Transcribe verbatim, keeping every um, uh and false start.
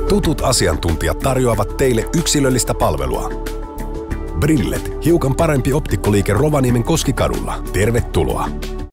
Tutut asiantuntijat tarjoavat teille yksilöllistä palvelua. Brillet, hiukan parempi optikkoliike Rovaniemen Koskikadulla. Tervetuloa!